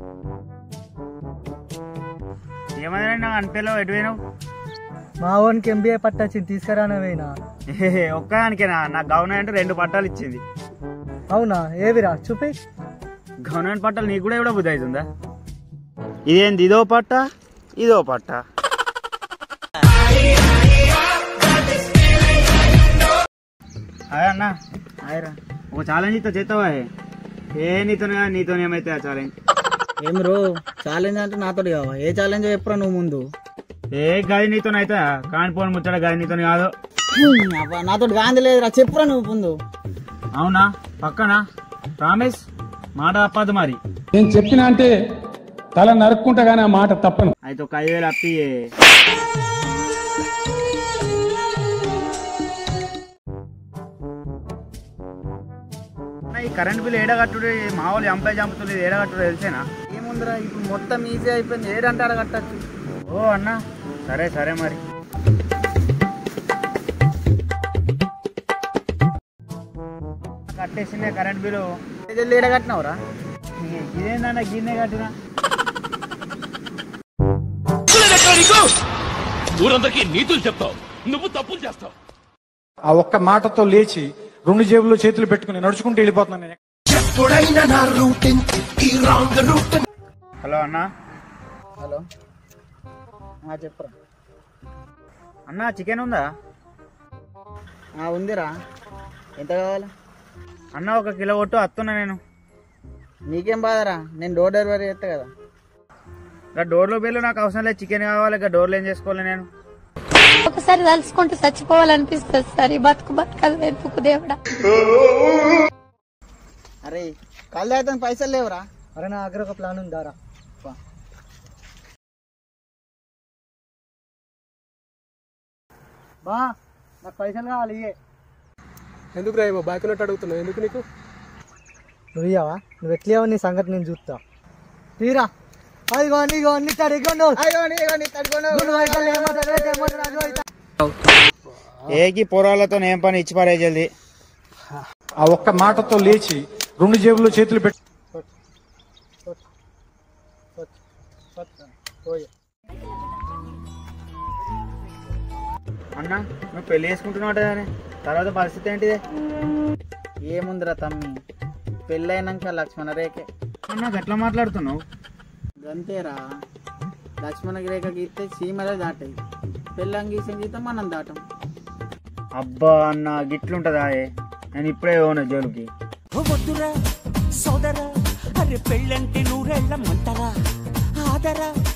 ఏమైనా అనిపేలో ఎటు పోయినావు? మా ఓన్కి ఎంబీఏ పట్ట వచ్చింది తీసుకురానవేనా? ఒక్కదానికేనా? నాకు గవర్నమెంట్ 2 పట్టాలు ఇచ్చింది. అవునా? ఏవిరా చూపి. గవర్నమెంట్ పట్టాలు నీకు కూడా బుద్ధి అవుతుందా? ఇదేంది, ఇదో పట్ట ఇదో పట్ట. అదే అన్న ఆయరా ఒక ఛాలెంజ్ ఇస్తా చేస్తావా? నీతో ఏమైతే ఆ ఛాలెంజ్. ఏం రో ఛాలెంజ్ అంటే నాతో కావా? ఏ ఛాలెంజ్ చెప్పరా నువ్వు ముందు. గది నీతోనైతే కానిపోని ముచ్చట గది నీతో కాదు. నాతో గాంధీ లేదురా, చెప్పురా నువ్వు ముందు. అవునా? పక్కనా? ప్రామిస్? మాట తప్పదు మరి. నేను చెప్పినా అంటే తల నరుక్కుంటా గానీ ఆ మాట తప్పను. అయితే ఒక 5,000 అప్పి. ఈ కరెంట్ బిల్ ఏడగట్టుడు మామూలు ఎంప్లాయ్ చంపుతుంది, ఏడగట్టుడు తెలిసేనా? ఏముందిరా ఇప్పుడు మొత్తం ఈజీ అయిపోయింది, ఏడంటే అడగట్టచ్చు. ఓ అన్న సరే సరే మరి. కట్టేసిందే కరెంట్ బిల్లు. ఏడగట్టినవురా? ఇదేందన్న గిన్నె కట్టినా? ఊరందరికీ నీతులు చెప్తావు, నువ్వు తప్పులు చేస్తావు. ఆ ఒక్క మాటతో లేచి 2 జేబుల్లో చేతులు పెట్టుకుని నడుచుకుంటూ వెళ్ళిపోతున్నాను నేను. హలో అన్న. హలో చెప్పరా అన్న, చికెన్ ఉందా? ఉందిరా. ఎంత కావాలి అన్న? 1 కిలో కొట్టు, వస్తున్నా నేను. నీకేం బాధరా, నేను డోర్ డెలివరీ చేస్తా కదా. ఇక డోర్లో బిల్లు నాకు అవసరం లేదు, చికెన్ కావాలి. ఇక డోర్లో ఏం చేసుకోవాలి నేను? ఒకసారి తలుచుకుంటూ చచ్చిపోవాలనిపిస్తుంది సార్. ఈ బతుకు బతకదు వెతుకు దేవుడా. అరే కళ్ళు అయితే పైసలు లేవురా. అరే నా దగ్గర ఒక ప్లాన్ ఉందారా. బా నాకు పైసలు కావాలి. ఎందుకు రా బాకీ ఉన్నట్టు అడుగుతున్నావు? ఎందుకు నీకు? నువ్వు ఇయ్యవా? నువ్వు ఎట్లేవా? నీ సంగతి నేను చూస్తా. తీరా. ఏకి పోరాలతో ఏం పని ఇచ్చి పారే జల్ది. ఆ ఒక్క మాటతో లేచి 2 జేబుల్లో చేతులు పెట్టి. అన్న నువ్వు పెళ్లి చేసుకుంటున్నావు తర్వాత పరిస్థితి ఏంటిదే? ఏముందిరా తమ్మి, పెళ్ళైనాక లక్ష్మణ రేఖే. అన్న గట్లా మాట్లాడుతున్నావు? అంతేరా, లక్ష్మణ రేఖ గీస్తే సీమలే దాటాయి, పెళ్ళం గీసిన గీత మనం దాటం. అబ్బా అన్న గిట్లుంటదా? నేను ఇప్పుడే పోను జోలికి. సోదరా అరే పెళ్ళంటే 100 ఏళ్ల మంటరా ఆదరా